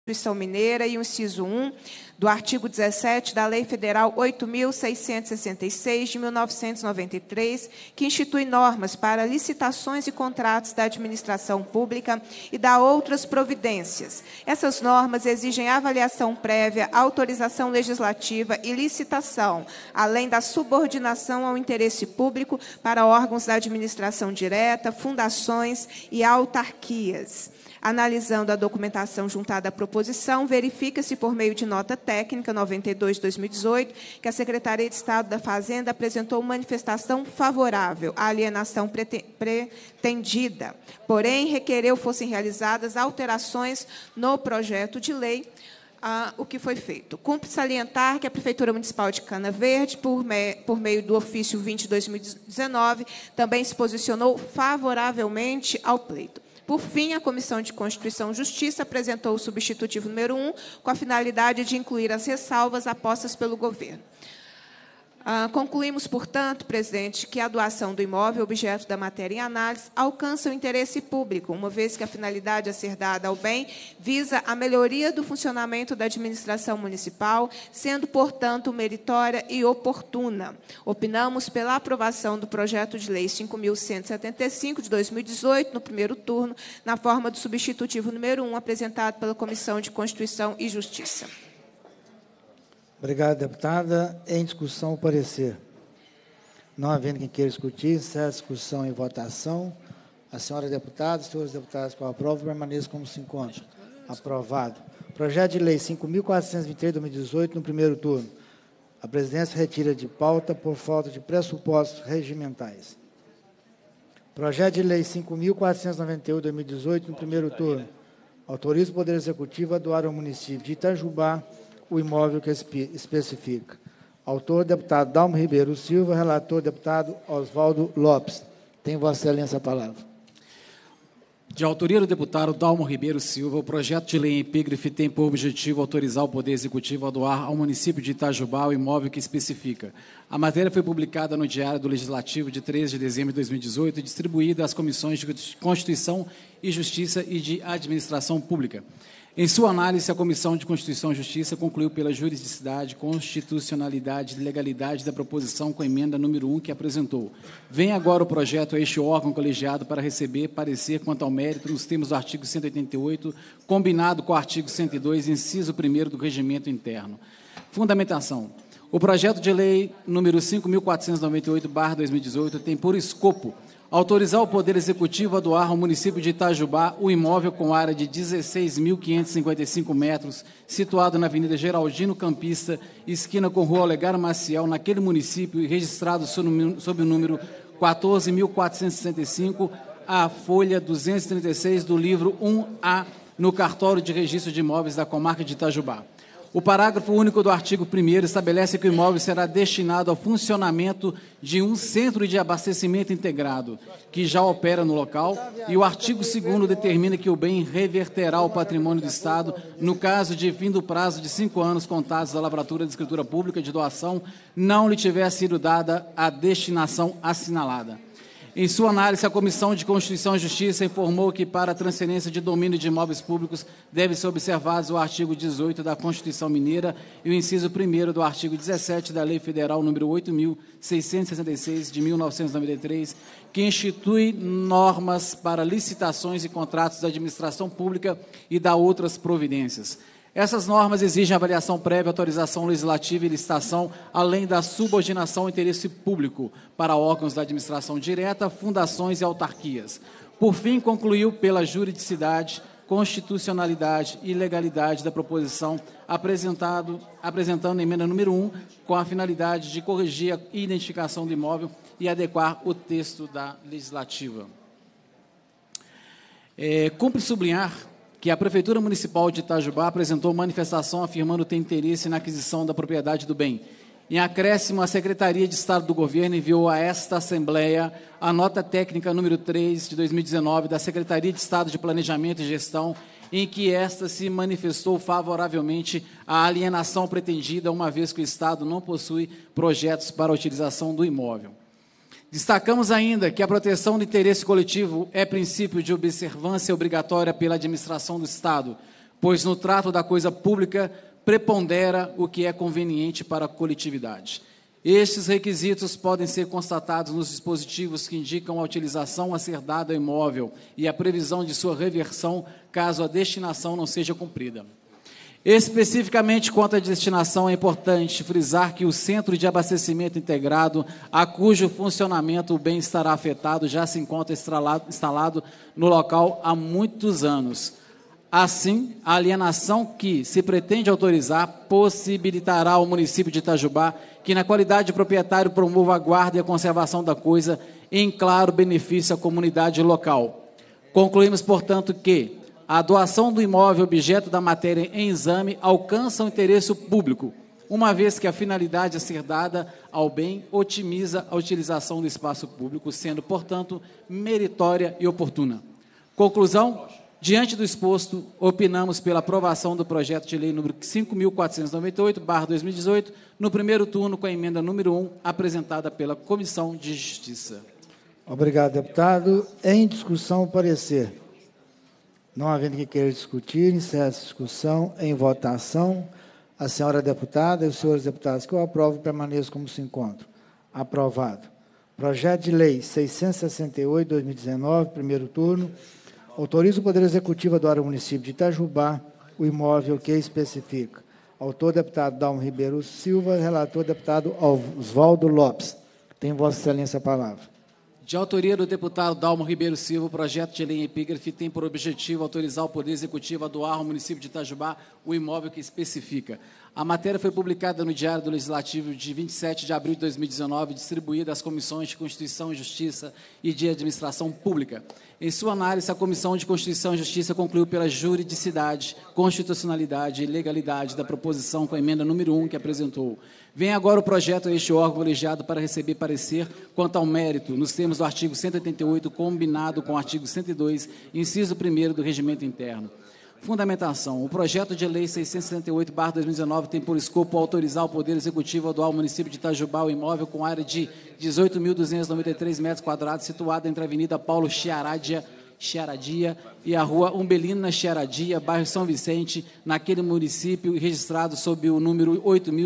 Constituição Mineira e o inciso 1 do artigo 17 da Lei Federal 8.666, de 1993, que institui normas para licitações e contratos da administração pública e dá outras providências. Essas normas exigem avaliação prévia, autorização legislativa e licitação, além da subordinação ao interesse público para órgãos da administração direta, fundações e autarquias. Analisando a documentação juntada à proposição, verifica-se, por meio de nota técnica 92/2018, que a Secretaria de Estado da Fazenda apresentou manifestação favorável à alienação pretendida, porém, requereu fossem realizadas alterações no projeto de lei. O que foi feito? Cumpre salientar que a Prefeitura Municipal de Cana Verde, por meio do ofício 20/2019, também se posicionou favoravelmente ao pleito. Por fim, a Comissão de Constituição e Justiça apresentou o substitutivo número 1, com a finalidade de incluir as ressalvas apostas pelo governo. Concluímos, portanto, presidente, que a doação do imóvel, objeto da matéria em análise, alcança o interesse público, uma vez que a finalidade a ser dada ao bem visa a melhoria do funcionamento da administração municipal, sendo, portanto, meritória e oportuna. Opinamos pela aprovação do projeto de lei 5.175, de 2018, no primeiro turno, na forma do substitutivo número 1, apresentado pela Comissão de Constituição e Justiça. Obrigado, deputada. Em discussão, o parecer. Não havendo quem queira discutir, encerra a discussão e votação. A senhora deputada, senhores deputados que aprovam, permaneçam como se encontram. Aprovado. Projeto de lei 5.423, de 2018, no primeiro turno. A presidência retira de pauta por falta de pressupostos regimentais. Projeto de lei 5.498, de 2018, no primeiro turno. Autoriza o Poder Executivo a doar ao município de Itajubá o imóvel que especifica. Autor, deputado Dalmo Ribeiro Silva. Relator, deputado Oswaldo Lopes. Tem Vossa Excelência a palavra. De autoria do deputado Dalmo Ribeiro Silva, o projeto de lei em epígrafe tem por objetivo autorizar o Poder Executivo a doar ao município de Itajubá o imóvel que especifica. A matéria foi publicada no Diário do Legislativo de 13 de dezembro de 2018 e distribuída às Comissões de Constituição e Justiça e de Administração Pública. Em sua análise, a Comissão de Constituição e Justiça concluiu pela juridicidade, constitucionalidade e legalidade da proposição com a emenda número 1 que apresentou. Vem agora o projeto a este órgão colegiado para receber parecer quanto ao mérito nos termos do artigo 188, combinado com o artigo 102, inciso 1º do Regimento Interno. Fundamentação. O projeto de lei número 5.498/2018 tem por escopo autorizar o Poder Executivo a doar ao município de Itajubá o imóvel com área de 16.555 metros, situado na Avenida Geraldino Campista, esquina com Rua Olegário Maciel, naquele município, e registrado sob o número 14.465, a folha 236 do livro 1A, no cartório de registro de imóveis da comarca de Itajubá. O parágrafo único do artigo 1º estabelece que o imóvel será destinado ao funcionamento de um centro de abastecimento integrado, que já opera no local, e o artigo 2º determina que o bem reverterá ao patrimônio do Estado no caso de fim do prazo de 5 anos contados da lavratura de escritura pública de doação não lhe tiver sido dada a destinação assinalada. Em sua análise, a Comissão de Constituição e Justiça informou que, para a transferência de domínio de imóveis públicos, deve ser observados o artigo 18 da Constituição Mineira e o inciso 1º do artigo 17 da Lei Federal número 8.666, de 1993, que institui normas para licitações e contratos da administração pública e dá outras providências. Essas normas exigem avaliação prévia, autorização legislativa e licitação, além da subordinação ao interesse público para órgãos da administração direta, fundações e autarquias. Por fim, concluiu pela juridicidade, constitucionalidade e legalidade da proposição, apresentando a emenda número 1, com a finalidade de corrigir a identificação do imóvel e adequar o texto da legislativa. Cumpre sublinhar que a Prefeitura Municipal de Itajubá apresentou manifestação afirmando ter interesse na aquisição da propriedade do bem. Em acréscimo, a Secretaria de Estado do Governo enviou a esta Assembleia a nota técnica número 3 de 2019 da Secretaria de Estado de Planejamento e Gestão, em que esta se manifestou favoravelmente à alienação pretendida, uma vez que o Estado não possui projetos para a utilização do imóvel. Destacamos ainda que a proteção do interesse coletivo é princípio de observância obrigatória pela administração do Estado, pois no trato da coisa pública prepondera o que é conveniente para a coletividade. Estes requisitos podem ser constatados nos dispositivos que indicam a utilização a ser dada ao imóvel e a previsão de sua reversão, caso a destinação não seja cumprida. Especificamente quanto à destinação, é importante frisar que o Centro de Abastecimento Integrado, a cujo funcionamento o bem estará afetado, já se encontra instalado no local há muitos anos. Assim, a alienação que se pretende autorizar possibilitará ao município de Itajubá que, na qualidade de proprietário, promova a guarda e a conservação da coisa em claro benefício à comunidade local. Concluímos, portanto, que a doação do imóvel objeto da matéria em exame alcança o interesse público, uma vez que a finalidade a ser dada ao bem otimiza a utilização do espaço público, sendo, portanto, meritória e oportuna. Conclusão: diante do exposto, opinamos pela aprovação do projeto de lei número 5.498/2018, no primeiro turno, com a emenda número 1, apresentada pela Comissão de Justiça. Obrigado, deputado. Em discussão, o parecer. Não havendo quem queira discutir, encerra essa discussão. Em votação, a senhora deputada e os senhores deputados que eu aprovo permaneçam como se encontram. Aprovado. Projeto de lei 668/2019, primeiro turno. Autoriza o Poder Executivo a doar ao município de Itajubá o imóvel que especifica. Autor, deputado Dalmo Ribeiro Silva. Relator, deputado Oswaldo Lopes. Tem Vossa Excelência a palavra. De autoria do deputado Dalmo Ribeiro Silva, o projeto de lei em epígrafe tem por objetivo autorizar o Poder Executivo a doar ao município de Itajubá o imóvel que especifica. A matéria foi publicada no Diário do Legislativo de 27 de abril de 2019, distribuída às comissões de Constituição e Justiça e de Administração Pública. Em sua análise, a Comissão de Constituição e Justiça concluiu pela juridicidade, constitucionalidade e legalidade da proposição com a emenda número 1 que apresentou. Vem agora o projeto a este órgão colegiado para receber parecer quanto ao mérito, nos termos do artigo 188, combinado com o artigo 102, inciso 1º do Regimento Interno. Fundamentação. O projeto de lei 668/2019 tem por escopo autorizar o Poder Executivo a doar ao município de Itajubá o imóvel com área de 18.293 metros quadrados, situado entre a Avenida Paulo Chiaradia e a Rua Umbelina Chiaradia, bairro São Vicente, naquele município, registrado sob o número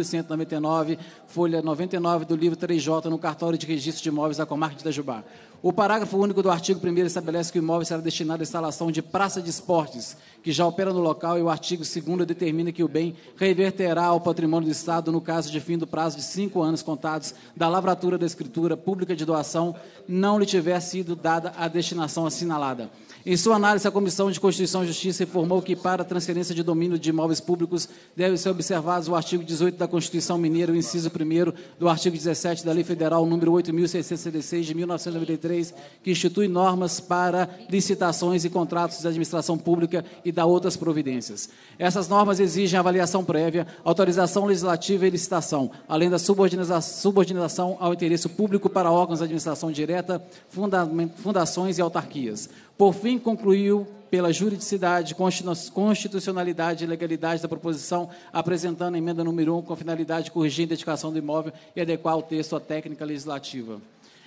8.199, folha 99 do livro 3J, no cartório de registro de imóveis da comarca de Itajubá. O parágrafo único do artigo 1º estabelece que o imóvel será destinado à instalação de praça de esportes, que já opera no local, e o artigo 2º determina que o bem reverterá ao patrimônio do Estado no caso de fim do prazo de 5 anos contados da lavratura da escritura pública de doação, não lhe tiver sido dada a destinação assinalada. Em sua análise, a Comissão de Constituição e Justiça informou que, para a transferência de domínio de imóveis públicos, deve ser observados o artigo 18 da Constituição Mineira, o inciso 1º do artigo 17 da Lei Federal número 8.666, de 1993, que institui normas para licitações e contratos de administração pública e dá outras providências. Essas normas exigem avaliação prévia, autorização legislativa e licitação, além da subordinação ao interesse público para órgãos de administração direta, fundações e autarquias. Por fim, concluiu pela juridicidade, constitucionalidade e legalidade da proposição, apresentando a emenda número 1 com a finalidade de corrigir a identificação do imóvel e adequar o texto à técnica legislativa.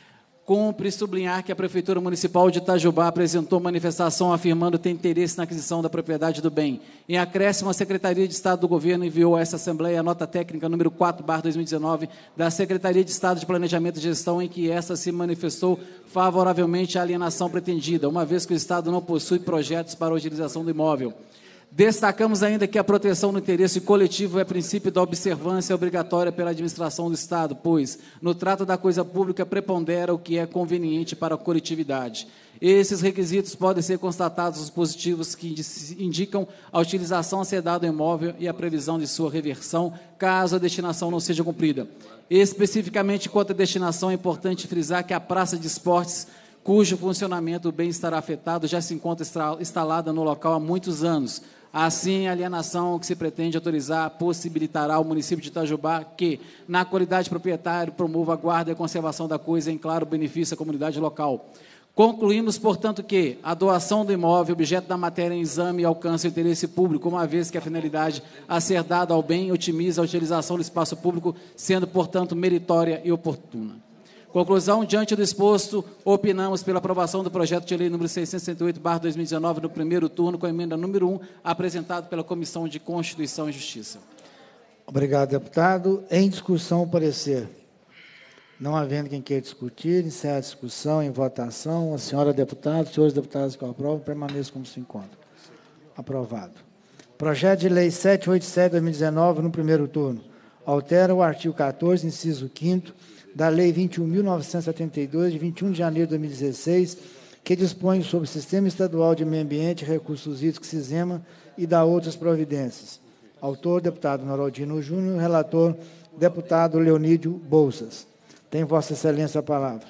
Cumpre sublinhar que a Prefeitura Municipal de Itajubá apresentou manifestação afirmando ter interesse na aquisição da propriedade do bem. Em acréscimo, a Secretaria de Estado do Governo enviou a essa Assembleia a nota técnica número 4/2019 da Secretaria de Estado de Planejamento e Gestão, em que esta se manifestou favoravelmente à alienação pretendida, uma vez que o Estado não possui projetos para a utilização do imóvel. Destacamos ainda que a proteção do interesse coletivo é princípio da observância obrigatória pela administração do Estado, pois, no trato da coisa pública, prepondera o que é conveniente para a coletividade. Esses requisitos podem ser constatados nos positivos que indicam a utilização a ser dada ao imóvel e a previsão de sua reversão, caso a destinação não seja cumprida. Especificamente quanto à destinação, é importante frisar que a praça de esportes, cujo funcionamento bem estará afetado, já se encontra instalada no local há muitos anos. Assim, a alienação que se pretende autorizar possibilitará ao município de Itajubá que, na qualidade de proprietário, promova a guarda e a conservação da coisa em claro benefício à comunidade local. Concluímos, portanto, que a doação do imóvel, objeto da matéria em exame, alcança o interesse público, uma vez que a finalidade a ser dada ao bem otimiza a utilização do espaço público, sendo, portanto, meritória e oportuna. Conclusão, diante do exposto, opinamos pela aprovação do projeto de lei número 668/2019, no primeiro turno, com a emenda número 1, apresentado pela Comissão de Constituição e Justiça. Obrigado, deputado. Em discussão, o parecer. Não havendo quem queira discutir, encerra a discussão em votação. A senhora deputada, senhores deputados que aprovam, permaneçam como se encontram. Aprovado. Projeto de lei 787/2019, no primeiro turno. Altera o artigo 14, inciso 5º, da Lei 21.972, de 21 de janeiro de 2016, que dispõe sobre o Sistema Estadual de Meio Ambiente e Recursos Hídricos, SISEMA, e dá outras providências. Autor, deputado Noraldino Júnior. Relator, deputado Leonídio Bolsas. Tem Vossa Excelência a palavra.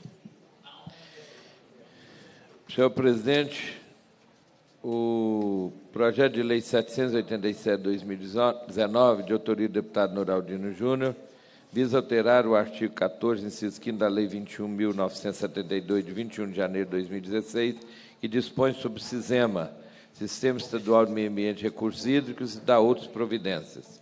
Senhor presidente, o projeto de lei 787/2019, de autoria do deputado Noraldino Júnior, visa alterar o artigo 14, inciso 5º da Lei 21.972, de 21 de janeiro de 2016, que dispõe sobre o SISEMA, Sistema Estadual de Meio Ambiente e Recursos Hídricos, e dá outras providências.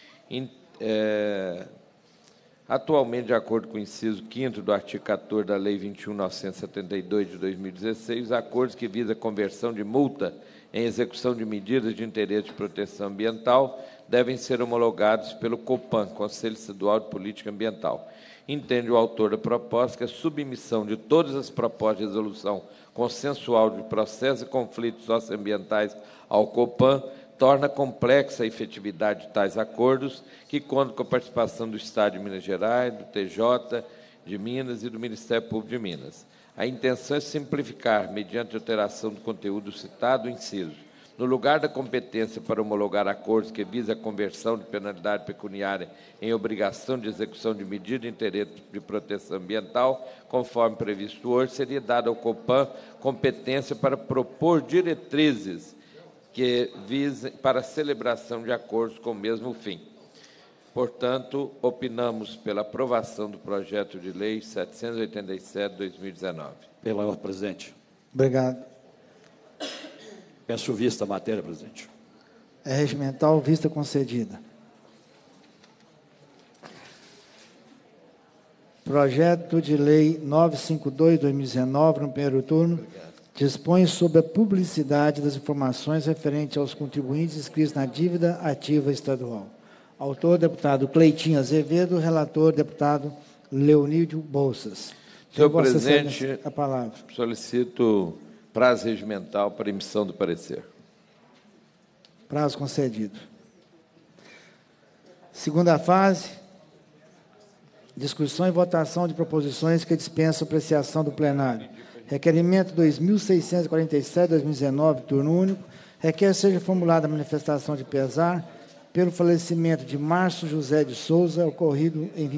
Atualmente, de acordo com o inciso 5º do artigo 14 da Lei 21.972, de 2016, os acordos que visam a conversão de multa em execução de medidas de interesse de proteção ambiental devem ser homologados pelo COPAM, Conselho Estadual de Política Ambiental. Entende o autor da proposta que a submissão de todas as propostas de resolução consensual de processos e conflitos socioambientais ao COPAM torna complexa a efetividade de tais acordos, que contam com a participação do Estado de Minas Gerais, do TJ de Minas e do Ministério Público de Minas. A intenção é simplificar, mediante alteração do conteúdo citado, o inciso. No lugar da competência para homologar acordos que visam a conversão de penalidade pecuniária em obrigação de execução de medida de interesse de proteção ambiental, conforme previsto hoje, seria dada ao COPAM competência para propor diretrizes que visem para a celebração de acordos com o mesmo fim. Portanto, opinamos pela aprovação do projeto de lei 787/2019. Pela ordem, presidente. Obrigado. Peço vista à matéria, presidente. É regimental, vista concedida. Projeto de lei 952/2019, no primeiro turno, dispõe sobre a publicidade das informações referentes aos contribuintes inscritos na dívida ativa estadual. Autor, deputado Cleitinho Azevedo. Relator, deputado Leonídio Bolsas. Senhor presidente, a palavra. Solicito prazo regimental para emissão do parecer. Prazo concedido. Segunda fase, discussão e votação de proposições que dispensam apreciação do plenário. Requerimento 2647/2019, turno único, requer seja formulada a manifestação de pesar pelo falecimento de Márcio José de Souza, ocorrido em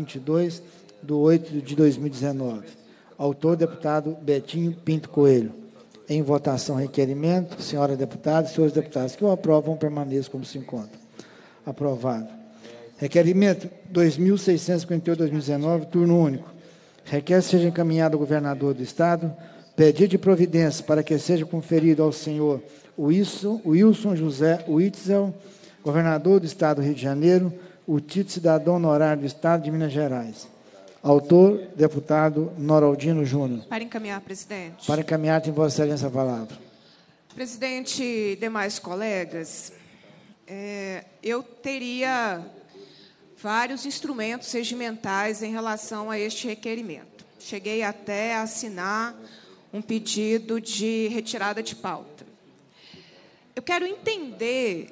22/8/2019. Autor, deputado Betinho Pinto Coelho. Em votação, requerimento. Senhora deputada e senhores deputados que o aprovam, permaneçam como se encontram. Aprovado. Requerimento 2658/2019, turno único. Requer seja encaminhado ao governador do Estado pedido de providência para que seja conferido ao senhor Wilson José Witzel, governador do Estado do Rio de Janeiro, o título de cidadão honorário do Estado de Minas Gerais. Autor, deputado Noraldino Júnior. Para encaminhar, presidente. Para encaminhar, tem Vossa Excelência a palavra. Presidente e demais colegas, eu teria vários instrumentos regimentais em relação a este requerimento. Cheguei até a assinar um pedido de retirada de pauta. Eu quero entender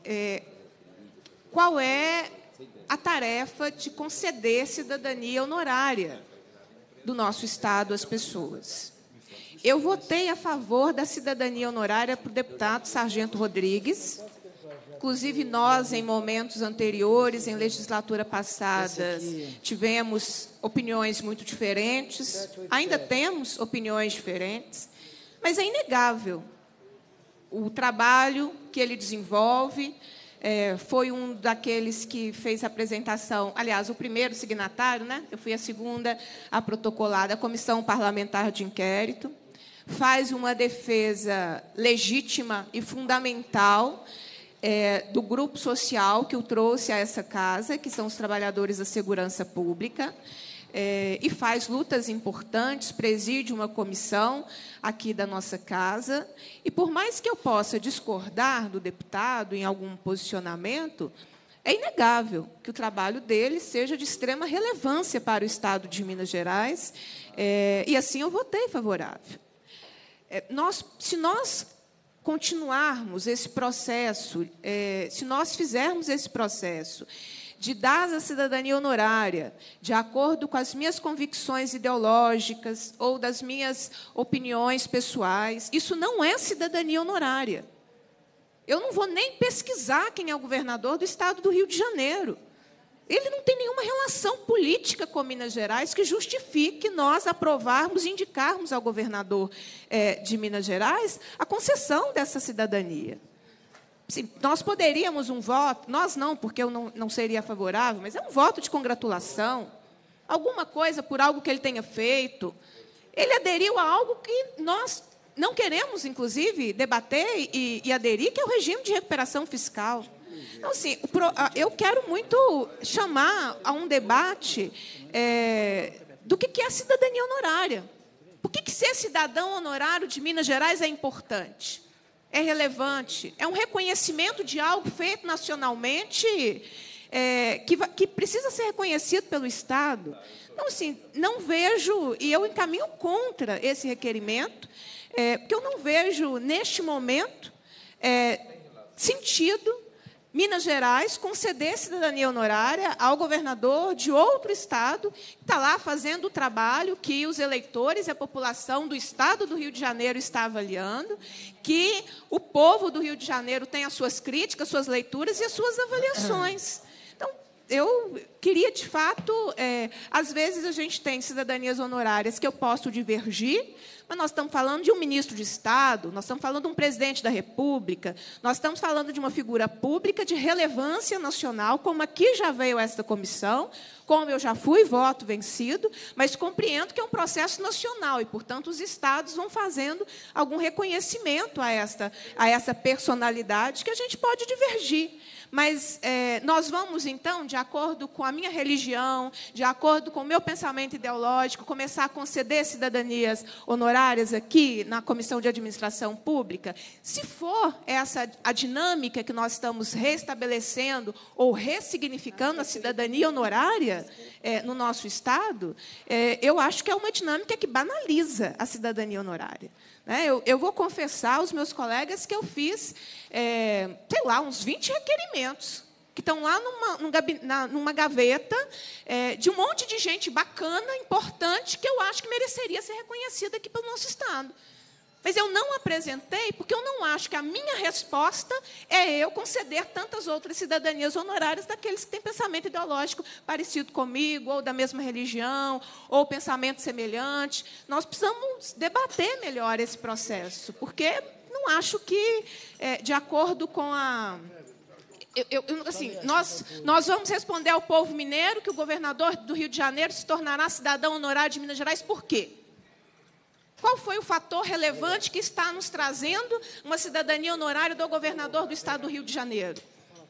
qual é a tarefa de conceder cidadania honorária do nosso Estado às pessoas. Eu votei a favor da cidadania honorária para o deputado Sargento Rodrigues. Inclusive, nós, em momentos anteriores, em legislatura passada, tivemos opiniões muito diferentes, ainda temos opiniões diferentes, mas é inegável o trabalho que ele desenvolve. Foi um daqueles que fez a apresentação, aliás, o primeiro signatário, né? Eu fui a segunda a protocolar da Comissão Parlamentar de Inquérito, faz uma defesa legítima e fundamental do grupo social que o trouxe a essa casa, que são os trabalhadores da segurança pública, e faz lutas importantes, preside uma comissão aqui da nossa casa. E, por mais que eu possa discordar do deputado em algum posicionamento, é inegável que o trabalho dele seja de extrema relevância para o Estado de Minas Gerais, e, assim, eu votei favorável. Se nós continuarmos esse processo, se nós fizermos esse processo de dar a cidadania honorária de acordo com as minhas convicções ideológicas ou das minhas opiniões pessoais, isso não é cidadania honorária. Eu não vou nem pesquisar quem é o governador do Estado do Rio de Janeiro. Ele não tem nenhuma relação política com Minas Gerais que justifique nós aprovarmos e indicarmos ao governador de Minas Gerais a concessão dessa cidadania. Sim, nós poderíamos um voto, nós não, porque eu não seria favorável, mas é um voto de congratulação, alguma coisa por algo que ele tenha feito. Ele aderiu a algo que nós não queremos, inclusive, debater e aderir, que é o regime de recuperação fiscal. Então, assim, eu quero muito chamar a um debate do que é a cidadania honorária. Por que ser cidadão honorário de Minas Gerais é importante? É relevante? É um reconhecimento de algo feito nacionalmente que precisa ser reconhecido pelo Estado. Então, assim, não vejo, e eu encaminho contra esse requerimento, porque eu não vejo, neste momento, sentido Minas Gerais conceder cidadania honorária ao governador de outro Estado que está lá fazendo o trabalho que os eleitores e a população do Estado do Rio de Janeiro está avaliando, que o povo do Rio de Janeiro tem as suas críticas, suas leituras e as suas avaliações. Então, eu queria, de fato, às vezes a gente tem cidadanias honorárias que eu posso divergir, mas nós estamos falando de um ministro de Estado, nós estamos falando de um presidente da República, nós estamos falando de uma figura pública de relevância nacional, como aqui já veio esta comissão, como eu já fui voto vencido, mas compreendo que é um processo nacional e, portanto, os estados vão fazendo algum reconhecimento a essa personalidade que a gente pode divergir. Mas nós vamos, então, de acordo com a minha religião, de acordo com o meu pensamento ideológico, começar a conceder cidadanias honorárias aqui na Comissão de Administração Pública? Se for essa a dinâmica que nós estamos restabelecendo ou ressignificando a cidadania honorária no nosso Estado, eu acho que é uma dinâmica que banaliza a cidadania honorária. Eu vou confessar aos meus colegas que eu fiz, sei lá, uns 20 requerimentos, que estão lá numa gaveta de um monte de gente bacana, importante, que eu acho que mereceria ser reconhecida aqui pelo nosso Estado. Mas eu não apresentei porque eu não acho que a minha resposta é eu conceder tantas outras cidadanias honorárias daqueles que têm pensamento ideológico parecido comigo, ou da mesma religião, ou pensamento semelhante. Nós precisamos debater melhor esse processo, porque não acho que, de acordo com a... assim, nós vamos responder ao povo mineiro que o governador do Rio de Janeiro se tornará cidadão honorário de Minas Gerais. Por quê? Qual foi o fator relevante que está nos trazendo uma cidadania honorária do governador do Estado do Rio de Janeiro?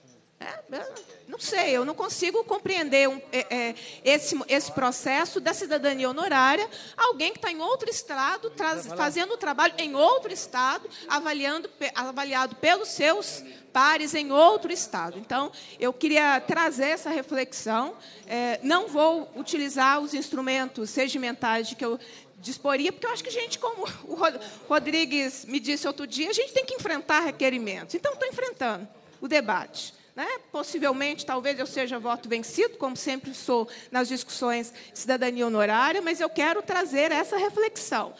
Não sei, eu não consigo compreender esse processo da cidadania honorária, alguém que está em outro Estado, fazendo o trabalho em outro Estado, avaliado pelos seus pares em outro Estado. Então, eu queria trazer essa reflexão. Não vou utilizar os instrumentos regimentais de que eu disporia, porque eu acho que a gente, como o Rodrigues me disse outro dia, a gente tem que enfrentar requerimentos. Então, estou enfrentando o debate. Possivelmente, talvez eu seja voto vencido, como sempre sou nas discussões de cidadania honorária, mas eu quero trazer essa reflexão.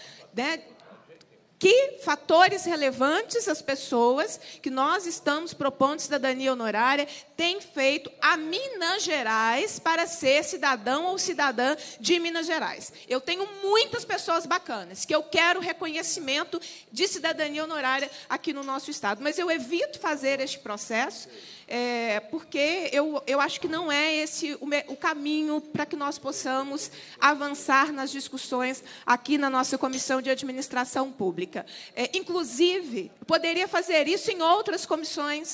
Que fatores relevantes as pessoas que nós estamos propondo cidadania honorária têm feito a Minas Gerais para ser cidadão ou cidadã de Minas Gerais. Eu tenho muitas pessoas bacanas que eu quero reconhecimento de cidadania honorária aqui no nosso Estado, mas eu evito fazer este processo porque eu acho que não é esse o caminho para que nós possamos avançar nas discussões aqui na nossa Comissão de Administração Pública. Inclusive, poderia fazer isso em outras comissões,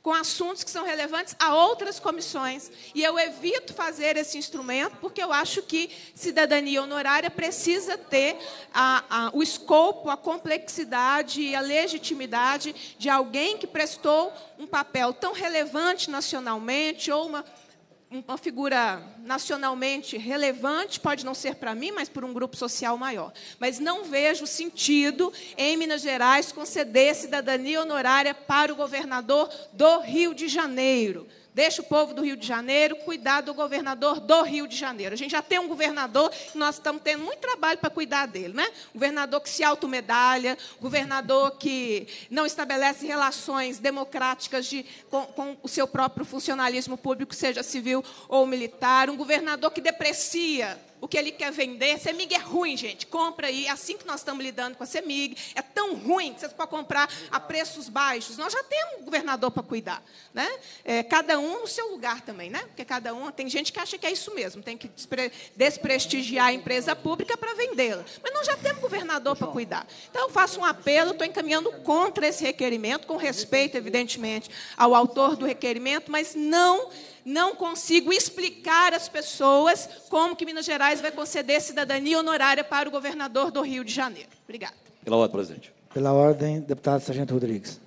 com assuntos que são relevantes a outras comissões. E eu evito fazer esse instrumento porque eu acho que cidadania honorária precisa ter o escopo, a complexidade e a legitimidade de alguém que prestou um papel tão relevante nacionalmente, ou uma figura nacionalmente relevante, pode não ser para mim, mas por um grupo social maior. Mas não vejo sentido, em Minas Gerais, conceder cidadania honorária para o governador do Rio de Janeiro. Deixa o povo do Rio de Janeiro cuidar do governador do Rio de Janeiro. A gente já tem um governador que nós estamos tendo muito trabalho para cuidar dele, né? Governador que se automedalha, governador que não estabelece relações democráticas com o seu próprio funcionalismo público, seja civil ou militar, um governador que deprecia o que ele quer vender. CEMIG é ruim, gente. Compra aí. É assim que nós estamos lidando com a CEMIG. É tão ruim que você pode comprar a preços baixos. Nós já temos um governador para cuidar, né? Cada um no seu lugar também, né? Porque cada um... Tem gente que acha que é isso mesmo. Tem que desprestigiar a empresa pública para vendê-la. Mas nós já temos governador para cuidar. Então, eu faço um apelo, estou encaminhando contra esse requerimento, com respeito, evidentemente, ao autor do requerimento, mas não consigo explicar às pessoas como que Minas Gerais vai conceder cidadania honorária para o governador do Rio de Janeiro. Obrigada. Pela ordem, presidente. Pela ordem, deputado Sargento Rodrigues.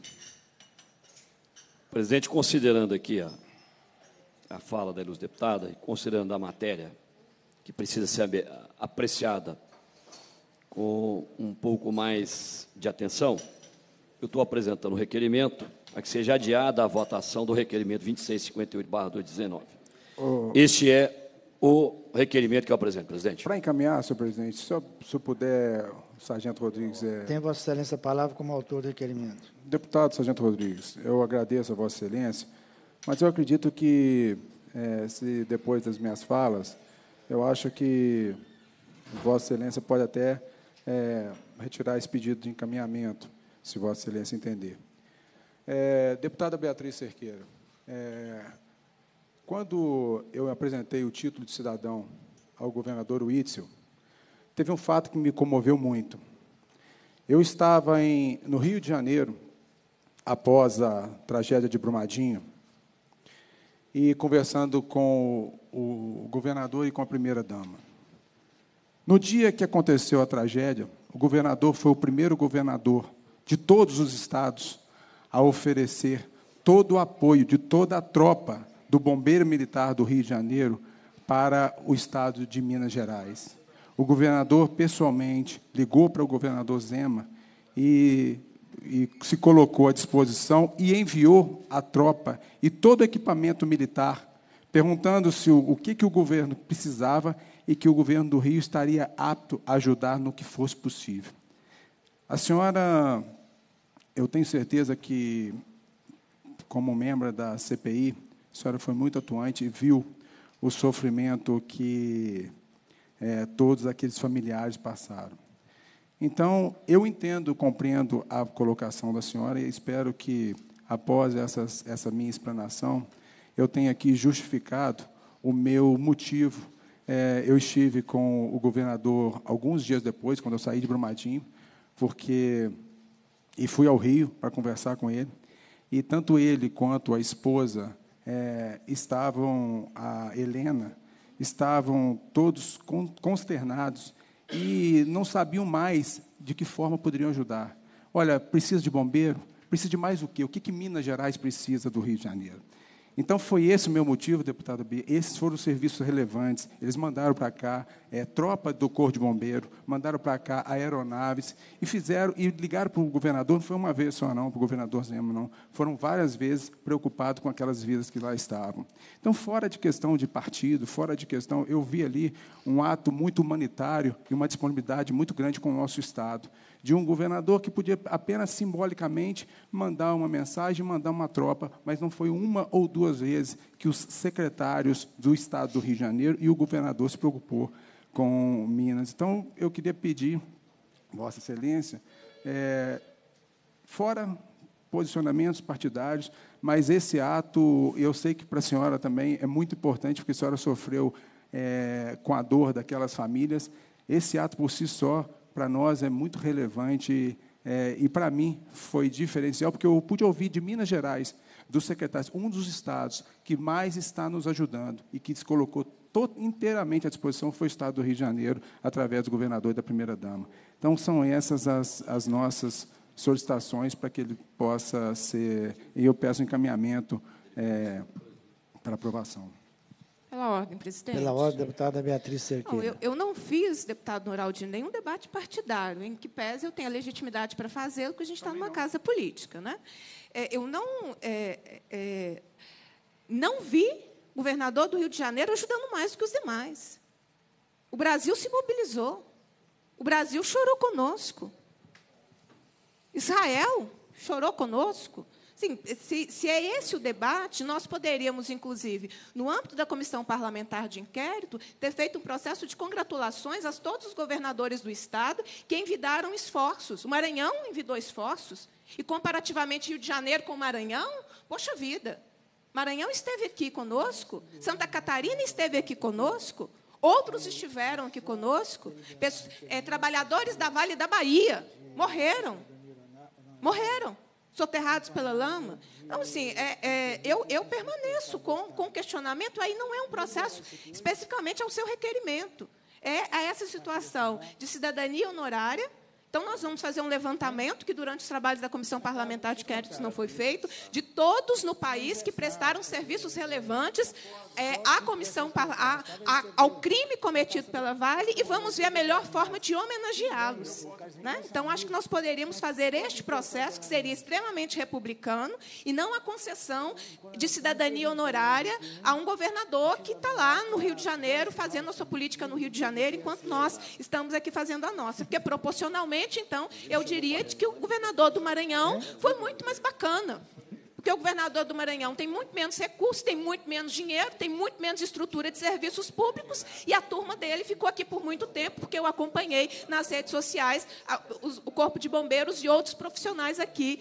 Presidente, considerando aqui a fala da ilustre deputada, e considerando a matéria que precisa ser apreciada com um pouco mais de atenção, eu estou apresentando o requerimento a que seja adiada a votação do requerimento 2658/2019. Este é o requerimento que eu apresento, presidente. Para encaminhar, senhor presidente, se eu puder, o sargento Rodrigues... Tem Vossa Excelência a palavra como autor do requerimento. Deputado sargento Rodrigues, eu agradeço a Vossa Excelência, mas eu acredito que, se depois das minhas falas, eu acho que Vossa Excelência pode até retirar esse pedido de encaminhamento, se Vossa Excelência entender. Deputada Beatriz Cerqueira, quando eu apresentei o título de cidadão ao governador Witzel, teve um fato que me comoveu muito. Eu estava no Rio de Janeiro, após a tragédia de Brumadinho, e conversando com o governador e com a primeira-dama. No dia que aconteceu a tragédia, o governador foi o primeiro governador de todos os estados a oferecer todo o apoio de toda a tropa do Bombeiro Militar do Rio de Janeiro para o estado de Minas Gerais. O governador, pessoalmente, ligou para o governador Zema e se colocou à disposição e enviou a tropa e todo o equipamento militar, perguntando-se o que o governo precisava e que o governo do Rio estaria apto a ajudar no que fosse possível. A senhora... Eu tenho certeza que, como membro da CPI, a senhora foi muito atuante e viu o sofrimento que todos aqueles familiares passaram. Então, eu entendo, compreendo a colocação da senhora e espero que, após essa minha explanação, eu tenha aqui justificado o meu motivo. Eu estive com o governador alguns dias depois, quando eu saí de Brumadinho, e fui ao Rio para conversar com ele, e tanto ele quanto a esposa a Helena, estavam todos consternados e não sabiam mais de que forma poderiam ajudar. Olha, precisa de bombeiro? Precisa de mais o quê? O que Minas Gerais precisa do Rio de Janeiro? Então, foi esse o meu motivo, deputada Bia. Esses foram os serviços relevantes. Eles mandaram para cá tropa do Corpo de Bombeiro, mandaram para cá aeronaves e ligaram para o governador. Não foi uma vez só, não, para o governador Zema, não. Foram várias vezes preocupados com aquelas vidas que lá estavam. Então, fora de questão de partido, fora de questão, eu vi ali um ato muito humanitário e uma disponibilidade muito grande com o nosso Estado, de um governador que podia apenas simbolicamente mandar uma mensagem, mandar uma tropa, mas não foi uma ou duas vezes que os secretários do Estado do Rio de Janeiro e o governador se preocupou com Minas. Então, eu queria pedir, Vossa Excelência, fora posicionamentos partidários, mas esse ato, eu sei que para a senhora também é muito importante, porque a senhora sofreu com a dor daquelas famílias. Esse ato, por si só, para nós é muito relevante e, para mim, foi diferencial, porque eu pude ouvir de Minas Gerais, dos secretários, um dos estados que mais está nos ajudando e que se colocou inteiramente à disposição foi o Estado do Rio de Janeiro, através do governador e da primeira-dama. Então, são essas as nossas solicitações para que ele possa ser... E eu peço encaminhamento para aprovação. Pela ordem, presidente. Pela ordem, deputada Beatriz Cerqueira. Eu não fiz, deputado Noraldino, nenhum debate partidário, em que pese eu tenho a legitimidade para fazê-lo, porque a gente está numa casa política. Né? Eu não vi o governador do Rio de Janeiro ajudando mais do que os demais. O Brasil se mobilizou. O Brasil chorou conosco. Israel chorou conosco. Sim, se é esse o debate, nós poderíamos, inclusive, no âmbito da Comissão Parlamentar de Inquérito, ter feito um processo de congratulações a todos os governadores do Estado que envidaram esforços. O Maranhão envidou esforços. E, comparativamente, Rio de Janeiro com o Maranhão, poxa vida, Maranhão esteve aqui conosco, Santa Catarina esteve aqui conosco, outros estiveram aqui conosco, trabalhadores da Vale da Bahia morreram, soterrados pela lama. Então, assim, eu permaneço com questionamento, aí não é um processo especificamente ao seu requerimento, a essa situação de cidadania honorária. Então, nós vamos fazer um levantamento, que durante os trabalhos da Comissão Parlamentar de Inquérito não foi feito, de todos no país que prestaram serviços relevantes à comissão, ao crime cometido pela Vale, e vamos ver a melhor forma de homenageá-los. Né? Então, acho que nós poderíamos fazer este processo, que seria extremamente republicano, e não a concessão de cidadania honorária a um governador que está lá no Rio de Janeiro, fazendo a sua política no Rio de Janeiro, enquanto nós estamos aqui fazendo a nossa. Porque, proporcionalmente, então, eu diria que o governador do Maranhão foi muito mais bacana. Porque o governador do Maranhão tem muito menos recursos, tem muito menos dinheiro, tem muito menos estrutura de serviços públicos, e a turma dele ficou aqui por muito tempo, porque eu acompanhei nas redes sociais o Corpo de Bombeiros e outros profissionais aqui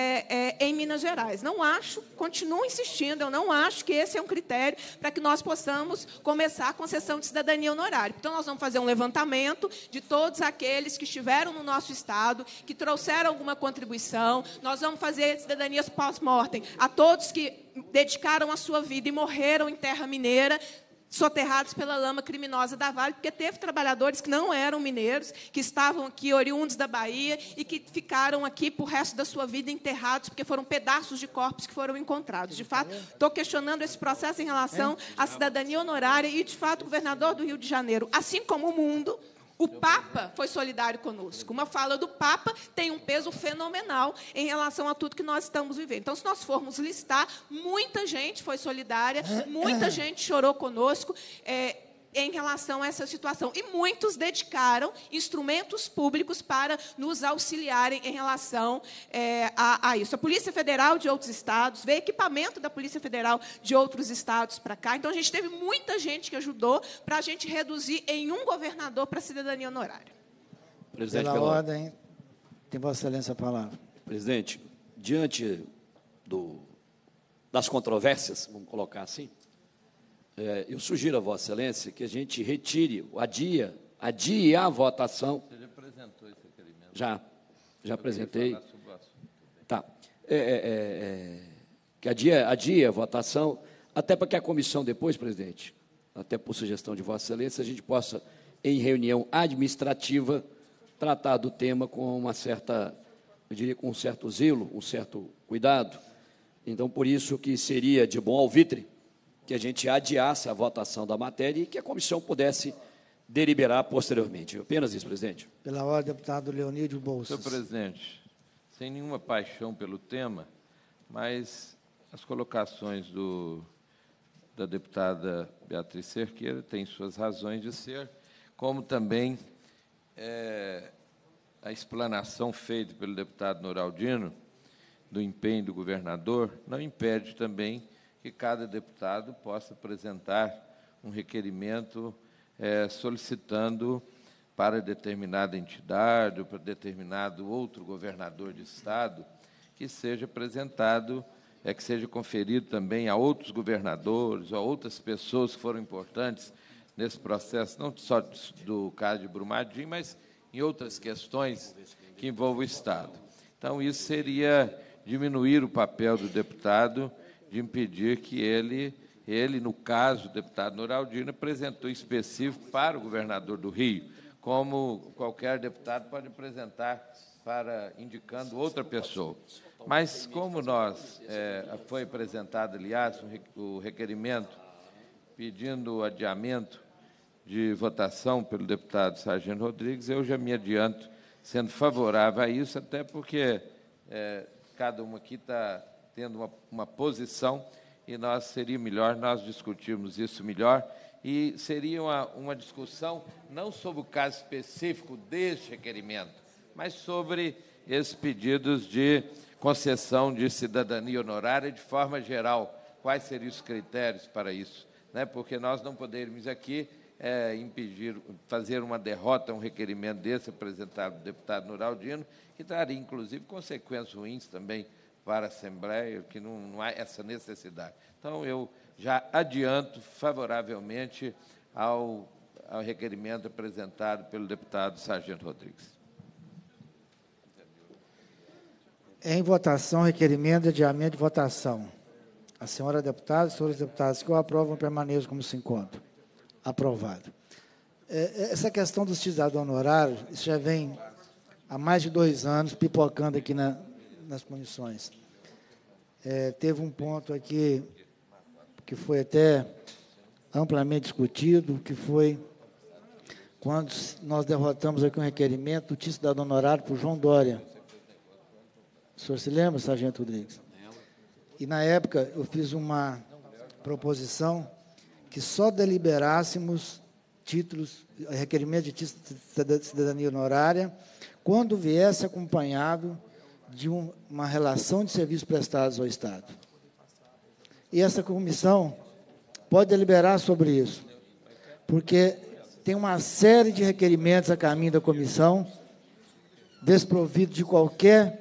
em Minas Gerais. Não acho, continuo insistindo, eu não acho que esse é um critério para que nós possamos começar a concessão de cidadania honorária. Então, nós vamos fazer um levantamento de todos aqueles que estiveram no nosso Estado, que trouxeram alguma contribuição, nós vamos fazer cidadanias pós-mortem a todos que dedicaram a sua vida e morreram em terra mineira, soterrados pela lama criminosa da Vale, porque teve trabalhadores que não eram mineiros, que estavam aqui oriundos da Bahia e que ficaram aqui por resto da sua vida enterrados, porque foram pedaços de corpos que foram encontrados. De fato, estou questionando esse processo em relação à cidadania honorária e, de fato, o governador do Rio de Janeiro, assim como o mundo, o Papa foi solidário conosco. Uma fala do Papa tem um peso fenomenal em relação a tudo que nós estamos vivendo. Então, se nós formos listar, muita gente foi solidária, muita gente chorou conosco em relação a essa situação. E muitos dedicaram instrumentos públicos para nos auxiliarem em relação a isso. A Polícia Federal de outros estados, veio equipamento da Polícia Federal de outros estados para cá. Então, a gente teve muita gente que ajudou para a gente reduzir em um governador para a cidadania honorária. Presidente, pela ordem, tem Vossa Excelência a palavra. Presidente, diante das controvérsias, vamos colocar assim, eu sugiro a Vossa Excelência que a gente retire, adie a votação. Você já apresentou esse requerimento? Já apresentei. Tá. Que adie a votação, até para que a comissão depois, presidente, até por sugestão de Vossa Excelência, a gente possa, em reunião administrativa, tratar do tema com uma certa, eu diria, com um certo zelo, um certo cuidado. Então, por isso que seria de bom alvitre que a gente adiasse a votação da matéria e que a comissão pudesse deliberar posteriormente. Apenas isso, presidente. Pela ordem, deputado Leonídio Bolsas. Senhor presidente, sem nenhuma paixão pelo tema, mas as colocações da deputada Beatriz Cerqueira têm suas razões de ser, como também a explanação feita pelo deputado Noraldino do empenho do governador não impede também que cada deputado possa apresentar um requerimento solicitando para determinada entidade ou para determinado outro governador de Estado que seja apresentado, que seja conferido também a outros governadores ou a outras pessoas que foram importantes nesse processo, não só do caso de Brumadinho, mas em outras questões que envolvem o Estado. Então, isso seria diminuir o papel do deputado, de impedir que ele, no caso, o deputado Noraldino, apresentou específico para o governador do Rio, como qualquer deputado pode apresentar indicando outra pessoa. Mas, como foi apresentado, aliás, o requerimento pedindo o adiamento de votação pelo deputado Sargento Rodrigues, eu já me adianto sendo favorável a isso, até porque cada um aqui está tendo uma posição e seria melhor nós discutirmos isso melhor, e seria uma discussão não sobre o caso específico deste requerimento, mas sobre esses pedidos de concessão de cidadania honorária de forma geral. Quais seriam os critérios para isso? Porque nós não poderíamos aqui impedir, fazer uma derrota a um requerimento desse apresentado pelo deputado Noraldino, que traria, inclusive, consequências ruins também para a Assembleia, que não há essa necessidade. Então, eu já adianto favoravelmente ao requerimento apresentado pelo deputado Sargento Rodrigues. Em votação, requerimento de adiamento de votação. A senhora deputada, os senhores deputados que o aprovam permaneçam como se encontram. Aprovado. Essa questão do cidadão honorário, isso já vem há mais de 2 anos pipocando aqui nas comissões. Teve um ponto aqui que foi até amplamente discutido, que foi quando nós derrotamos aqui um requerimento do título cidadão honorário para o João Dória. O senhor se lembra, Sargento Rodrigues? E, na época, eu fiz uma proposição que só deliberássemos requerimento de título de cidadania honorária quando viesse acompanhado de uma relação de serviços prestados ao Estado. E essa comissão pode deliberar sobre isso, porque tem uma série de requerimentos a caminho da comissão, desprovido de qualquer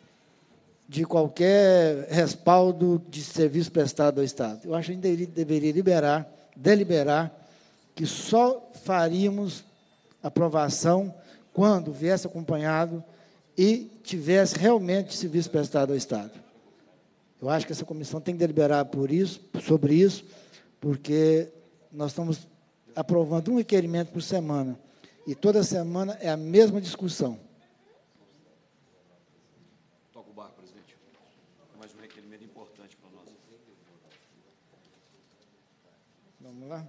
respaldo de serviço prestado ao Estado. Eu acho que a gente deveria deliberar que só faríamos aprovação quando viesse acompanhado e tivesse realmente serviço prestado ao Estado. Eu acho que essa comissão tem que deliberar sobre isso, porque nós estamos aprovando um requerimento por semana, e toda semana é a mesma discussão. Toca o barco, presidente. É mais um requerimento importante para nós. Vamos lá.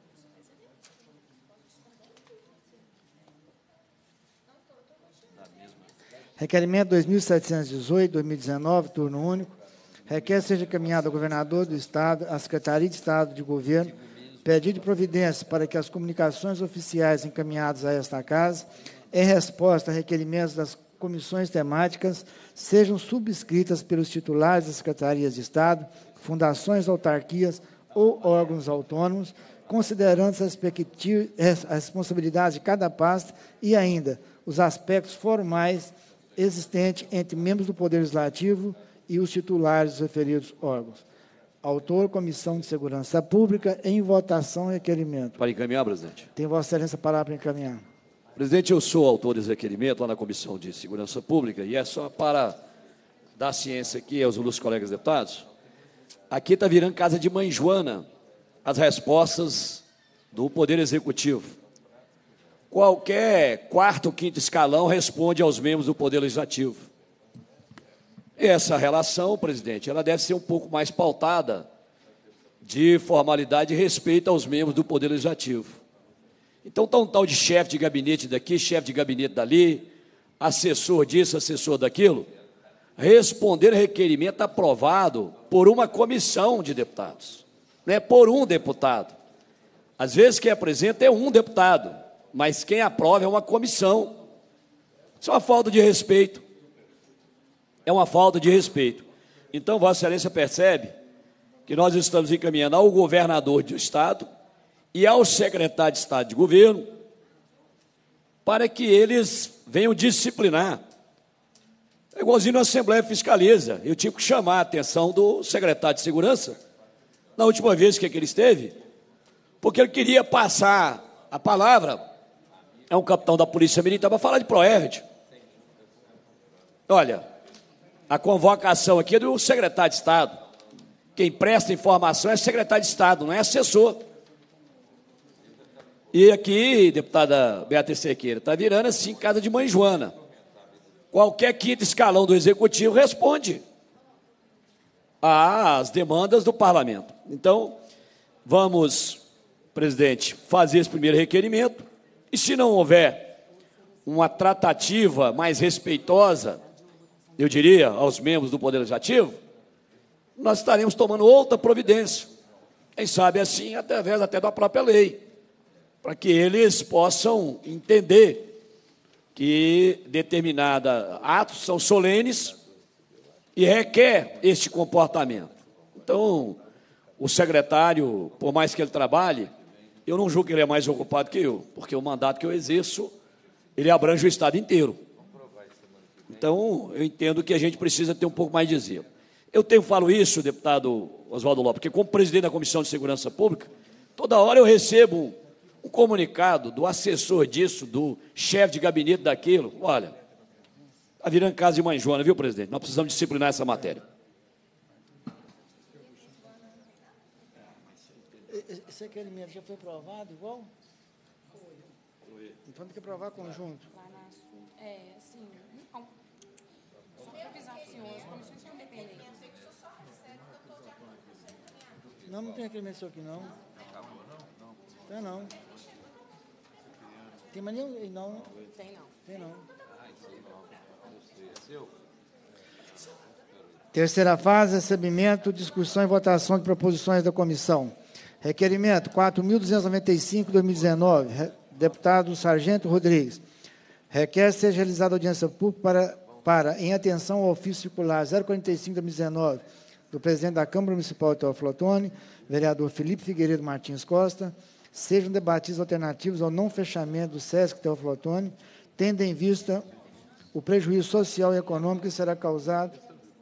Requerimento 2718/2019, turno único. Requer seja encaminhado ao governador do Estado, à Secretaria de Estado de Governo, pedido de providência para que as comunicações oficiais encaminhadas a esta Casa, em resposta a requerimentos das comissões temáticas, sejam subscritas pelos titulares das Secretarias de Estado, fundações, autarquias ou órgãos autônomos, considerando as responsabilidades de cada pasta e ainda os aspectos formais existentes entre membros do Poder Legislativo e os titulares dos referidos órgãos. Autor, Comissão de Segurança Pública, em votação, requerimento. Para encaminhar, presidente. Tem Vossa Excelência a palavra para encaminhar. Presidente, eu sou autor desse requerimento lá na Comissão de Segurança Pública, e é só para dar ciência aqui aos ilustres colegas deputados. Aqui está virando casa de mãe Joana as respostas do Poder Executivo. Qualquer quarto ou quinto escalão responde aos membros do Poder Legislativo. Essa relação, presidente, ela deve ser um pouco mais pautada de formalidade e respeito aos membros do Poder Legislativo. Então, está um tal de chefe de gabinete daqui, chefe de gabinete dali, assessor disso, assessor daquilo, responder requerimento aprovado por uma comissão de deputados, não é por um deputado. Às vezes, quem apresenta é um deputado, mas quem aprova é uma comissão. Isso é uma falta de respeito. É uma falta de respeito. Então, Vossa Excelência percebe que nós estamos encaminhando ao governador do Estado e ao secretário de Estado de Governo para que eles venham disciplinar. É igualzinho na Assembleia Fiscaliza. Eu tive que chamar a atenção do secretário de Segurança, na última vez que ele esteve, porque ele queria passar a palavra a um capitão da Polícia Militar para falar de Proerd. Olha, A convocação aqui é do secretário de Estado. Quem presta informação é secretário de Estado, não é assessor. E aqui, deputada Beatriz Cerqueira, está virando assim casa de mãe Joana. Qualquer quinto escalão do Executivo responde às demandas do Parlamento. Então, vamos, presidente, fazer esse primeiro requerimento, e se não houver uma tratativa mais respeitosa, eu diria, aos membros do Poder Legislativo, nós estaremos tomando outra providência, quem sabe assim, através até da própria lei, para que eles possam entender que determinados atos são solenes e requer este comportamento. Então, o secretário, por mais que ele trabalhe, eu não julgo que ele é mais ocupado que eu, porque o mandato que eu exerço, ele abrange o Estado inteiro. Então, eu entendo que a gente precisa ter um pouco mais de zelo. Eu falo isso, deputado Oswaldo Lopes, porque como presidente da Comissão de Segurança Pública, toda hora eu recebo um comunicado do assessor disso, do chefe de gabinete daquilo. Olha, está virando casa de mãe Joana, viu, presidente? Nós precisamos disciplinar essa matéria. Esse requerimento já foi aprovado igual? Foi. Então tem que aprovar conjunto. Sim. Não. Só para avisar para o senhor, as comissões são independentes. Não tem requerimento isso aqui, não. Tem não. Tem mais nenhum? Não. Tem não. Tem não. Terceira fase, recebimento, discussão e votação de proposições da comissão. Requerimento 4.295/2019, deputado Sargento Rodrigues. Requer seja realizada audiência pública para em atenção ao ofício circular 045/2019, do presidente da Câmara Municipal de Teófilo Otoni, vereador Felipe Figueiredo Martins Costa, sejam debatidas alternativas ao não fechamento do SESC Teófilo Otoni, tendo em vista o prejuízo social e econômico que será causado.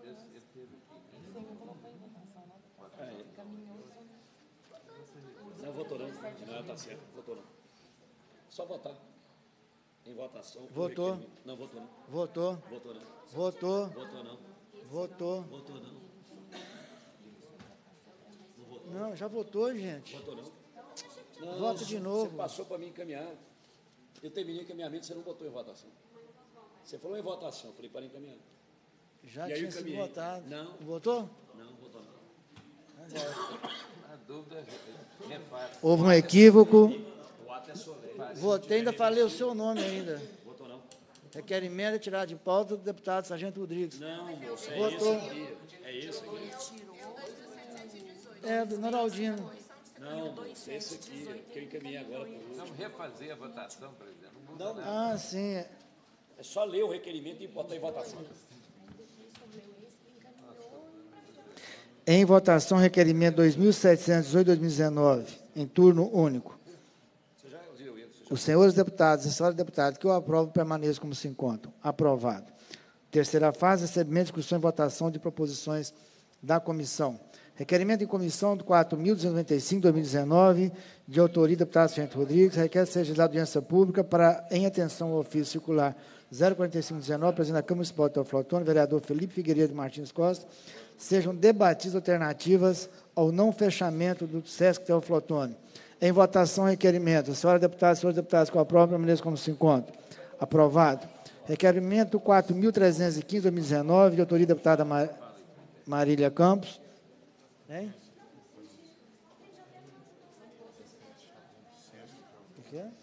Não votou não. Não, está certo. Votou não. Só votar. Em votação. Votou. Não, votou não. Votou. Votou não. Votou. Votou não. Votou. Votou não. Não, já votou, gente. Votou não. Não, Vota de novo. Você passou para mim encaminhar. Eu terminei o encaminhamento, você não botou em votação. Você falou em votação, eu falei para encaminhar. Já E aí tinha eu sido encaminhei. votado. Não. Votou? Não, votou não. A dúvida é fácil. Houve um equívoco. O ato é solene. Votei, ainda falei o seu nome ainda. Votou não. Requerimento é tirado de pauta do deputado Sargento Rodrigues. Não, moço, é Votou. esse aqui. É esse aqui. É, do Noraldino. Não, moço, é esse aqui. Que eu encaminhei agora para o último. Vamos refazer a votação, presidente. Não muda nada. Ah, sim. É só ler o requerimento e botar em votação. Em votação, requerimento 2.718/2019, em turno único. Os senhores deputados e senhoras deputadas que eu aprovo permaneçam como se encontram. Aprovado. Terceira fase, recebimento, discussão e votação de proposições da comissão. Requerimento em comissão do 4.295/2019, de autoria do deputado Sargento Rodrigues, requer seja realizada audiência pública para, em atenção ao ofício circular 045/19, presidente da Câmara Municipal de Teófilo Otoni, vereador Felipe Figueiredo Martins Costa, sejam debatidas alternativas ao não fechamento do SESC Teófilo Otoni. Em votação, requerimento. Senhora deputada, senhores deputados, com a prova, permaneçam como se encontra. Aprovado. Requerimento 4.315/2019, de autoria da deputada Marília Campos. Hein? O que é?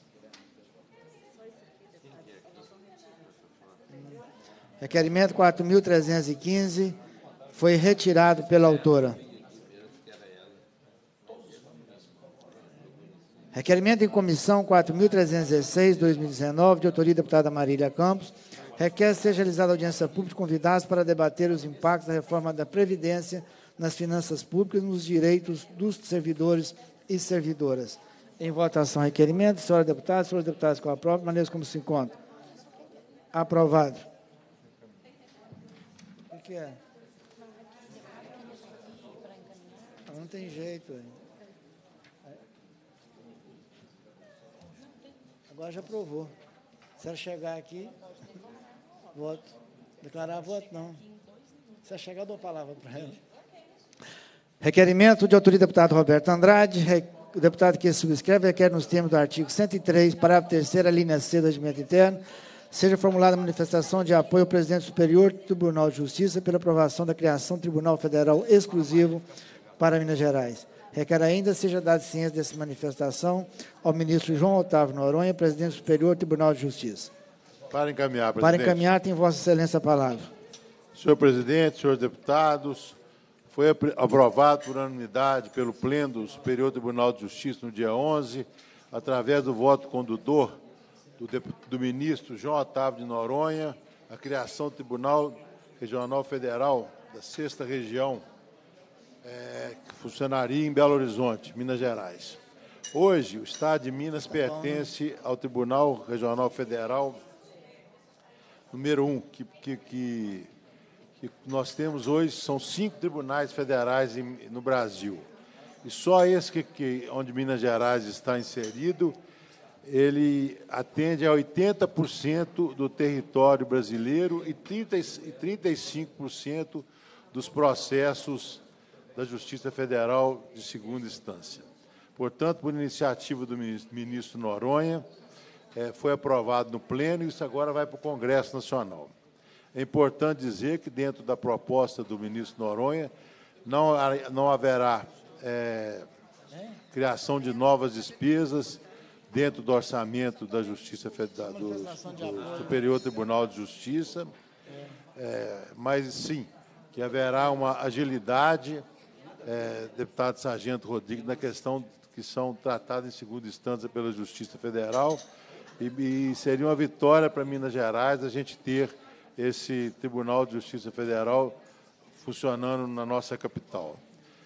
Requerimento 4.315 foi retirado pela autora. Requerimento em comissão 4.316/2019, de autoria da deputada Marília Campos, requer seja realizada audiência pública convidados para debater os impactos da reforma da Previdência nas finanças públicas e nos direitos dos servidores e servidoras. Em votação, requerimento. Senhora deputada, senhores deputados com a prova, maneira como se encontra. Aprovado. O que é? Não tem jeito. Hein? Agora já aprovou. Se ela chegar aqui, voto. Declarar voto, não. Se chegar, eu dou a palavra para ela. Requerimento de autoria do deputado Roberto Andrade. O deputado que subscreve requer, nos termos do artigo 103, parágrafo 3º, linha C do regimento interno, seja formulada manifestação de apoio ao presidente superior do Tribunal de Justiça pela aprovação da criação do Tribunal Federal exclusivo para Minas Gerais. Requer ainda seja dada ciência dessa manifestação ao ministro João Otávio Noronha, presidente superior do Tribunal de Justiça. Para encaminhar, presidente. Para encaminhar, tem Vossa Excelência a palavra. Senhor presidente, senhores deputados, foi aprovado por unanimidade pelo Pleno do Superior Tribunal de Justiça no dia 11, através do voto condutor do ministro João Otávio de Noronha, a criação do Tribunal Regional Federal da 6ª Região, que funcionaria em Belo Horizonte, Minas Gerais. Hoje, o Estado de Minas pertence ao Tribunal Regional Federal número 1, que nós temos hoje, são 5 tribunais federais no Brasil. E só esse onde Minas Gerais está inserido, ele atende a 80% do território brasileiro e 35% dos processos da Justiça Federal de segunda instância. Portanto, por iniciativa do ministro Noronha, foi aprovado no Pleno e isso agora vai para o Congresso Nacional. É importante dizer que, dentro da proposta do ministro Noronha, não haverá criação de novas despesas dentro do orçamento da Justiça Federal, do Superior Tribunal de Justiça, mas sim que haverá uma agilidade, deputado Sargento Rodrigues, na questão que são tratadas em segunda instância pela Justiça Federal, e seria uma vitória para Minas Gerais a gente ter esse Tribunal de Justiça Federal funcionando na nossa capital.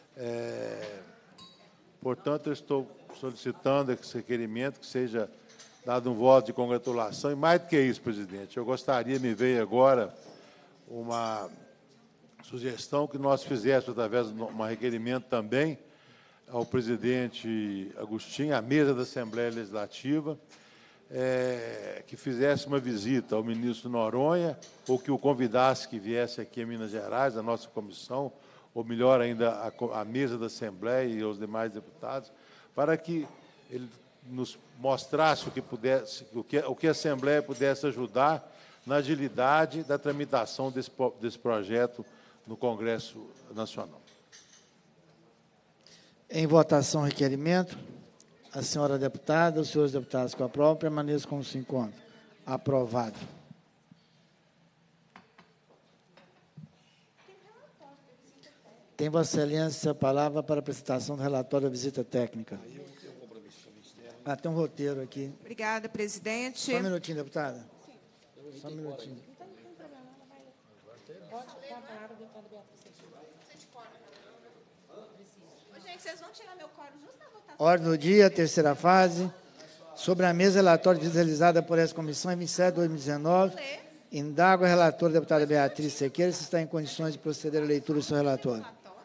Portanto, eu estou solicitando esse requerimento que seja dado um voto de congratulação. E mais do que isso, presidente, eu gostaria, me veio agora uma sugestão que nós fizéssemos, através de um requerimento também, ao presidente Agostinho, à mesa da Assembleia Legislativa, que fizesse uma visita ao ministro Noronha, ou que o convidasse que viesse aqui a Minas Gerais, a nossa comissão, ou melhor ainda, a mesa da Assembleia e os demais deputados, para que ele nos mostrasse o que a Assembleia pudesse ajudar na agilidade da tramitação desse projeto no Congresso Nacional. Em votação, requerimento. A senhora deputada, os senhores deputados que aprovam, permaneçam como se encontram. Aprovado. Tem Vossa Excelência a palavra para a apresentação do relatório da visita técnica. Tem um roteiro aqui. Obrigada, presidente. Só um minutinho, deputada. Só um minutinho. Gente, vocês vão tirar meu quórum justo na votação. Ordem do dia, terceira fase. Sobre a mesa, relatório realizada por essa comissão em 27 de 2019. Indago a relatora, deputada Beatriz Cerqueira, se está em condições de proceder à leitura do seu relatório.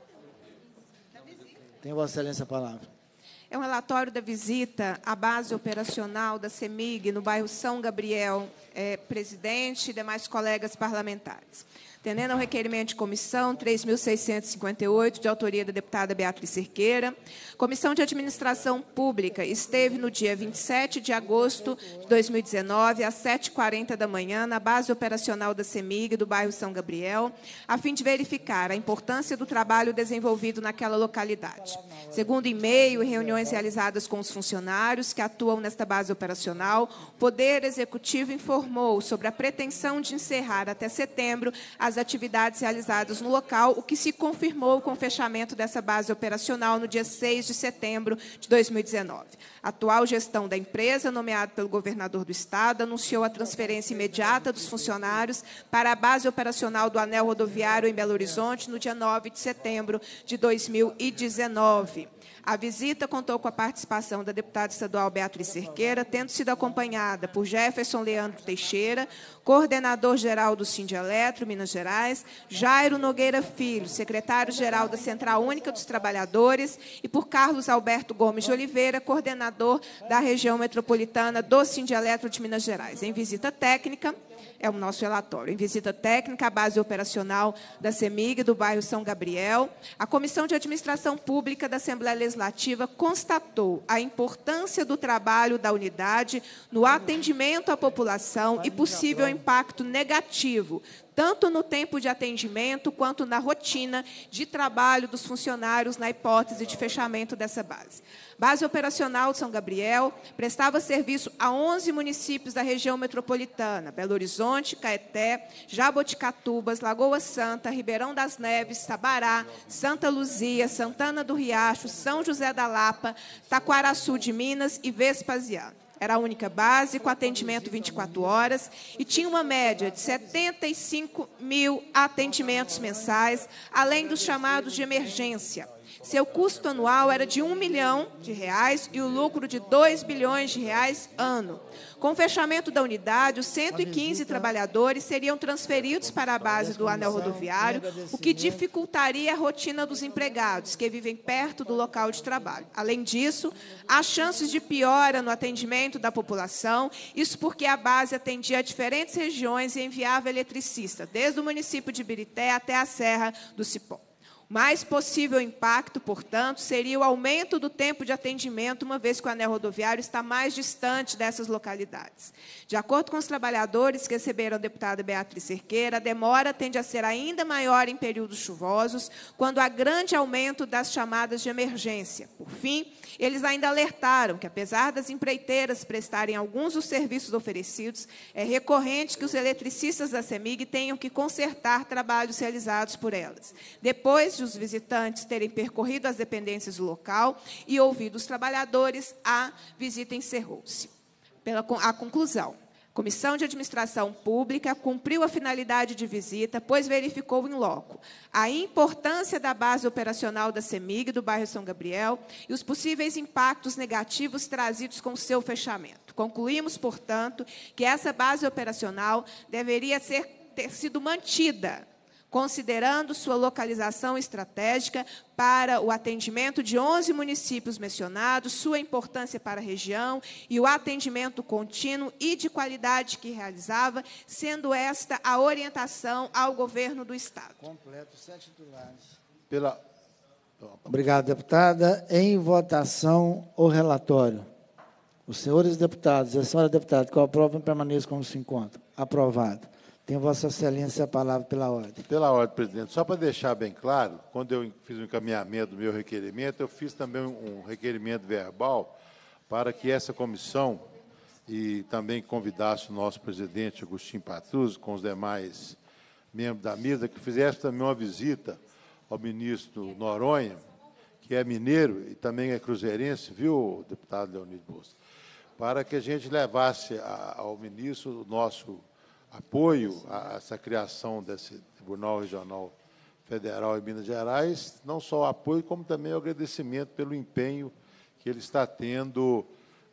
Tem Vossa Excelência a palavra. É um relatório da visita à base operacional da CEMIG, no bairro São Gabriel, presidente e demais colegas parlamentares. Atendendo ao requerimento de comissão 3.658, de autoria da deputada Beatriz Cerqueira, Comissão de Administração Pública esteve no dia 27 de agosto de 2019, às 7h40 da manhã, na base operacional da CEMIG, do bairro São Gabriel, a fim de verificar a importância do trabalho desenvolvido naquela localidade. Segundo e-mail e reuniões realizadas com os funcionários que atuam nesta base operacional, o Poder Executivo informou sobre a pretensão de encerrar até setembro as atividades realizadas no local, o que se confirmou com o fechamento dessa base operacional no dia 6 de setembro de 2019. A atual gestão da empresa, nomeada pelo governador do Estado, anunciou a transferência imediata dos funcionários para a base operacional do Anel Rodoviário em Belo Horizonte no dia 9 de setembro de 2019. A visita contou com a participação da deputada estadual Beatriz Cerqueira, tendo sido acompanhada por Jefferson Leandro Teixeira, coordenador-geral do Sindeletro, Minas Gerais, Jairo Nogueira Filho, secretário-geral da Central Única dos Trabalhadores, e por Carlos Alberto Gomes de Oliveira, coordenador da região metropolitana do Sindeletro de Minas Gerais. Em visita técnica, É o nosso relatório. Em visita técnica à base operacional da CEMIG do bairro São Gabriel, a Comissão de Administração Pública da Assembleia Legislativa constatou a importância do trabalho da unidade no atendimento à população e possível impacto negativo, tanto no tempo de atendimento quanto na rotina de trabalho dos funcionários na hipótese de fechamento dessa base. Base operacional de São Gabriel prestava serviço a 11 municípios da região metropolitana: Belo Horizonte, Caeté, Jaboticatubas, Lagoa Santa, Ribeirão das Neves, Sabará, Santa Luzia, Santana do Riacho, São José da Lapa, Taquaraçu de Minas e Vespasiano. Era a única base com atendimento 24 horas e tinha uma média de 75 mil atendimentos mensais, além dos chamados de emergência. Seu custo anual era de R$ 1 milhão e o lucro de R$ 2 bilhões ano. Com o fechamento da unidade, os 115 trabalhadores seriam transferidos para a base do anel rodoviário, o que dificultaria a rotina dos empregados, que vivem perto do local de trabalho. Além disso, há chances de piora no atendimento da população, isso porque a base atendia a diferentes regiões e enviava eletricista, desde o município de Birité até a Serra do Cipó. Mais possível impacto, portanto, seria o aumento do tempo de atendimento, uma vez que o anel rodoviário está mais distante dessas localidades. De acordo com os trabalhadores que receberam a deputada Beatriz Cerqueira, a demora tende a ser ainda maior em períodos chuvosos, quando há grande aumento das chamadas de emergência. Por fim, eles ainda alertaram que, apesar das empreiteiras prestarem alguns dos serviços oferecidos, é recorrente que os eletricistas da CEMIG tenham que consertar trabalhos realizados por elas. Depois de os visitantes terem percorrido as dependências do local e ouvido os trabalhadores, a visita encerrou-se. A conclusão. A Comissão de Administração Pública cumpriu a finalidade de visita, pois verificou in loco a importância da base operacional da CEMIG do bairro São Gabriel e os possíveis impactos negativos trazidos com seu fechamento. Concluímos, portanto, que essa base operacional deveria ter sido mantida, considerando sua localização estratégica para o atendimento de 11 municípios mencionados, sua importância para a região e o atendimento contínuo e de qualidade que realizava, sendo esta a orientação ao governo do Estado. Completo, 7 titulares. Obrigado, deputada. Em votação, o relatório. Os senhores deputados e a senhora deputada que aprovam permaneçam como se encontram. Aprovado. Tem Vossa Excelência a palavra pela ordem. Pela ordem, presidente. Só para deixar bem claro, quando eu fiz o encaminhamento do meu requerimento, eu fiz também um requerimento verbal para que essa comissão, e também convidasse o nosso presidente Agostinho Patruzzo, com os demais membros da mesa, que fizesse também uma visita ao ministro Noronha, que é mineiro e também é cruzeirense, viu, deputado Leonide Bolsa, para que a gente levasse ao ministro o nosso apoio a essa criação desse Tribunal Regional Federal em Minas Gerais, não só o apoio, como também o agradecimento pelo empenho que ele está tendo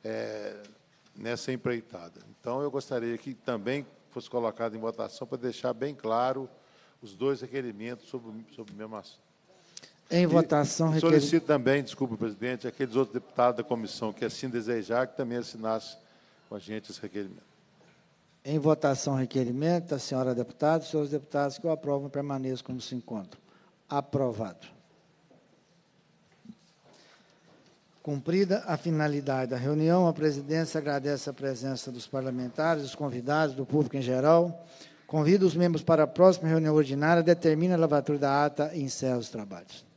nessa empreitada. Então, eu gostaria que também fosse colocado em votação para deixar bem claro os dois requerimentos sobre o mesmo assunto. Em votação, solicito também, desculpe, presidente, aqueles outros deputados da comissão que assim desejar, que também assinassem com a gente esse requerimento. Em votação, requerimento, a senhora deputada, os senhores deputados que o aprovam permaneçam como se encontram. Aprovado. Cumprida a finalidade da reunião, a presidência agradece a presença dos parlamentares, dos convidados, do público em geral. Convida os membros para a próxima reunião ordinária, determina a lavatura da ata e encerra os trabalhos.